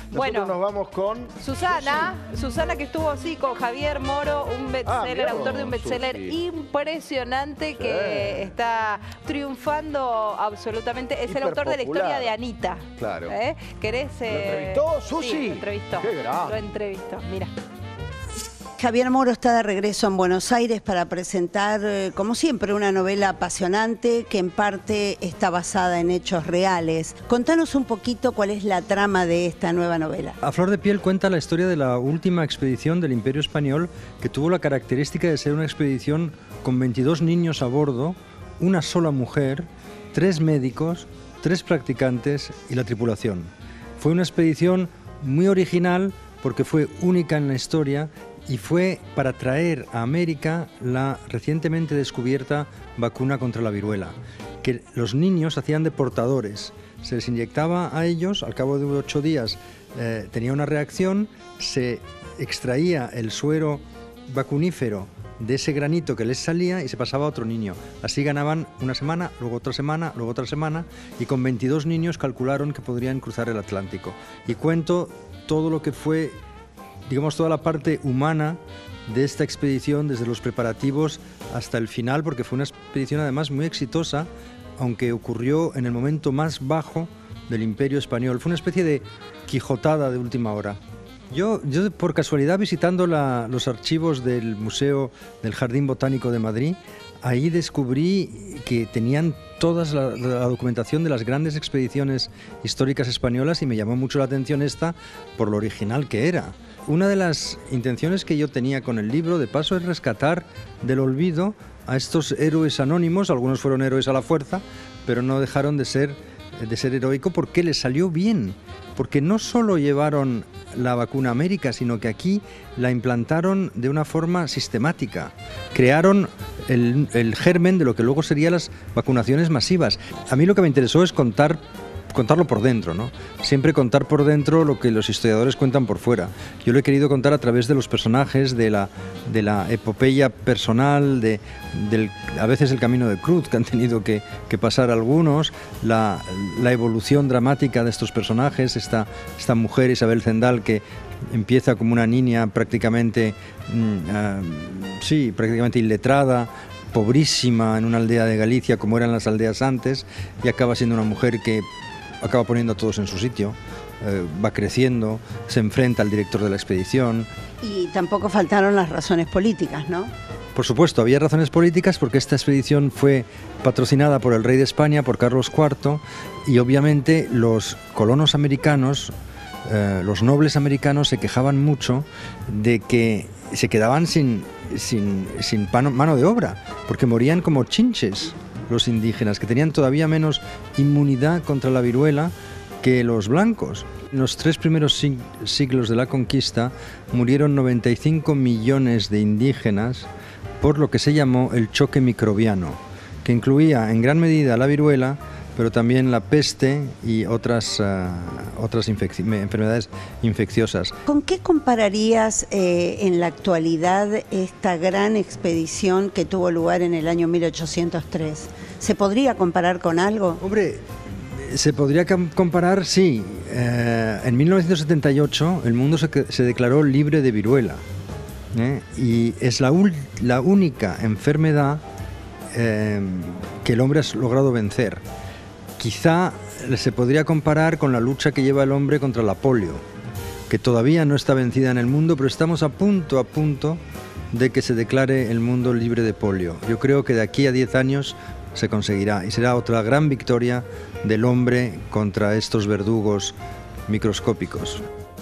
Bueno, nos vamos con Susana que estuvo así con Javier Moro, un bestseller, autor de un bestseller impresionante que está triunfando absolutamente. Es el autor de la historia de Anita. Claro. ¿Querés? ¿Lo entrevistó, Susi? Sí, lo entrevistó. Qué grande. Lo entrevistó, mira. Javier Moro está de regreso en Buenos Aires para presentar, como siempre, una novela apasionante que en parte está basada en hechos reales. Contanos un poquito cuál es la trama de esta nueva novela. A flor de piel cuenta la historia de la última expedición del Imperio Español, que tuvo la característica de ser una expedición con 22 niños a bordo, una sola mujer, 3 médicos, 3 practicantes y la tripulación. Fue una expedición muy original porque fue única en la historia y fue para traer a América la recientemente descubierta vacuna contra la viruela, que los niños hacían de portadores. Se les inyectaba a ellos, al cabo de 8 días tenía una reacción, se extraía el suero vacunífero de ese granito que les salía y se pasaba a otro niño. Así ganaban una semana, luego otra semana, luego otra semana, y con 22 niños calcularon que podrían cruzar el Atlántico. Y cuento todo lo que fue, digamos, toda la parte humana de esta expedición, desde los preparativos hasta el final, porque fue una expedición además muy exitosa, aunque ocurrió en el momento más bajo del Imperio Español. Fue una especie de quijotada de última hora. Yo por casualidad, visitando los archivos del Museo del Jardín Botánico de Madrid, ahí descubrí que tenían toda la documentación de las grandes expediciones históricas españolas y me llamó mucho la atención esta por lo original que era. Una de las intenciones que yo tenía con el libro, de paso, es rescatar del olvido a estos héroes anónimos. Algunos fueron héroes a la fuerza, pero no dejaron de ser heroico porque les salió bien. Porque no solo llevaron la vacuna a América, sino que aquí la implantaron de una forma sistemática. Crearon el germen de lo que luego serían las vacunaciones masivas. A mí lo que me interesó es contarlo por dentro, ¿no? Siempre contar por dentro lo que los historiadores cuentan por fuera. Yo lo he querido contar a través de los personajes, de la epopeya personal, a veces el camino de cruz que han tenido que pasar algunos, la evolución dramática de estos personajes, esta mujer Isabel Zendal que empieza como una niña prácticamente iletrada, pobrísima en una aldea de Galicia como eran las aldeas antes, y acaba siendo una mujer que acaba poniendo a todos en su sitio, va creciendo, se enfrenta al director de la expedición. Y tampoco faltaron las razones políticas, ¿no? Por supuesto, había razones políticas porque esta expedición fue patrocinada por el rey de España, por Carlos IV, y obviamente los colonos americanos, los nobles americanos se quejaban mucho de que se quedaban sin mano de obra, porque morían como chinches los indígenas, que tenían todavía menos inmunidad contra la viruela que los blancos. En los 3 primeros siglos de la conquista murieron 95 millones de indígenas por lo que se llamó el choque microbiano, que incluía en gran medida la viruela, pero también la peste y otras enfermedades infecciosas. ¿Con qué compararías en la actualidad esta gran expedición que tuvo lugar en el año 1803? ¿Se podría comparar con algo? Hombre, se podría comparar, sí. En 1978 el mundo se declaró libre de viruela, y es la única enfermedad que el hombre ha logrado vencer. Quizá se podría comparar con la lucha que lleva el hombre contra la polio, que todavía no está vencida en el mundo, pero estamos a punto de que se declare el mundo libre de polio. Yo creo que de aquí a 10 años se conseguirá y será otra gran victoria del hombre contra estos verdugos microscópicos.